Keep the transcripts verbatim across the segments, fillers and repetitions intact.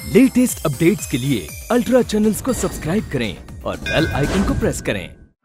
Latest updates के लिए ultra channels को सब्सक्राइब करें और बेल आइकन को प्रेस करें।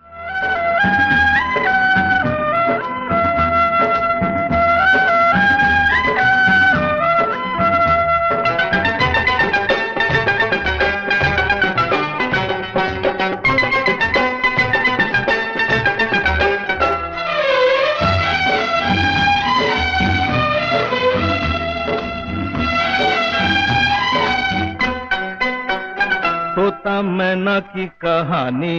तोता मैना की कहानी,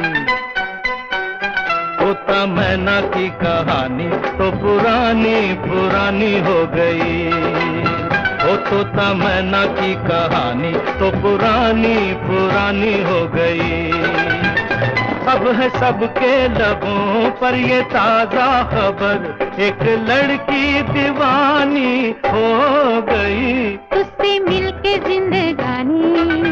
तोता मैना की कहानी तो पुरानी पुरानी हो गई। ओ तोता मैना की कहानी तो पुरानी पुरानी हो गई। अब है सबके लबों पर ये ताजा खबर, एक लड़की दीवानी हो गई। उससे मिलके जिंदगानी,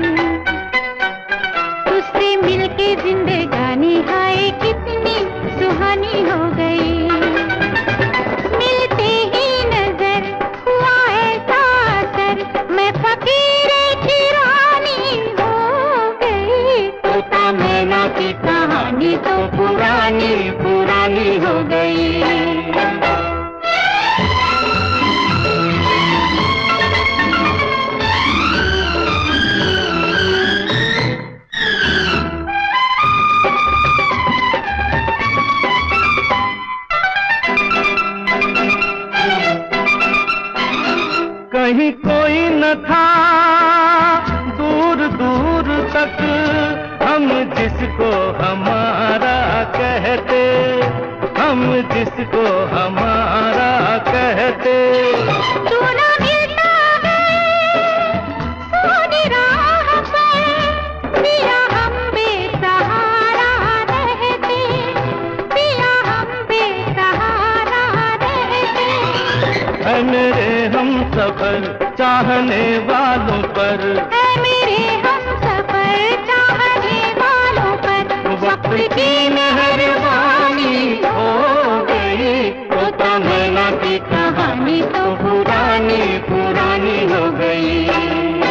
मिलके जिंदगानी हाय कितनी सुहानी हो गई। मिलते ही नजर हुआ ऐसा असर, मैं फकीरे की रानी हो गई। तोता मैना की कहानी तो पुरानी पुरानी हो गई। कहीं कोई न था दूर दूर तक, हम जिसको हमारा कहते, हम जिसको हमारा कहते। तू ना मिलता है सोनी राह पर, पिया हम बेसहारा रहते, पिया हम बेसहारा रहते। है मेरे हम सफर चाहने वालों पर, है मेरे हम सफर चाहने वालों पर, वक्त की मेहरबानी हो गई। तोता मैना की कहानी तो पुरानी पुरानी हो गई।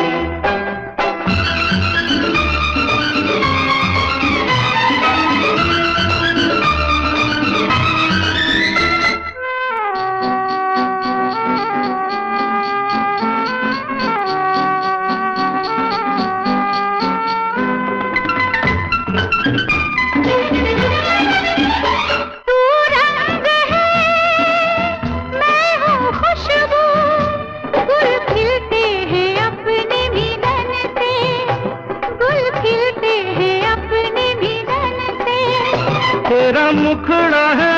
तू रंग है मैं हूँ खुशबू, गुल खिलते हैं अपने मिलन से, गुल खिलते हैं अपने मिलन से। तेरा मुखड़ा है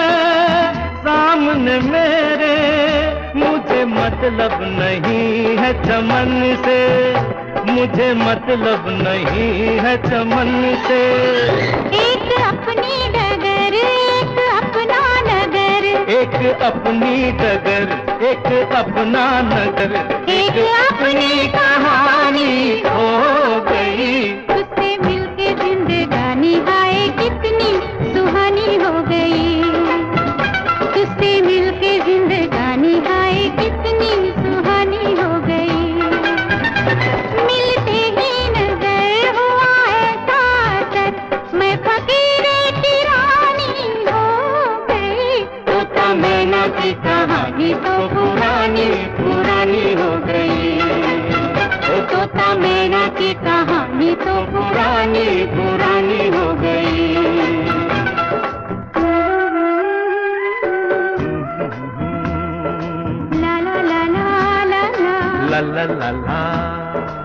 सामने मेरे, मुझे मतलब नहीं है चमन से, मुझे मतलब नहीं है चमन से। एक अपनी डगर एक अपना नगर, एक अपनी डगर एक अपना नगर, एक अपनी कहानी हो गई। उससे मिलके जिंदगानी हाय कितनी सुहानी हो गई। उससे मिलके जिंदगानी हाय कितनी सुहानी हो गई। मिलते ही नजर हुआ ऐसा असर, मैं फकीरे की रानी हो गई। तोता मैना की कहानी तो पुरानी पुरानी हो गई। ओ तोता मैना की कहानी तो पुरानी पुरानी हो गई। ला ला ला ला ला ला ला ला ला ला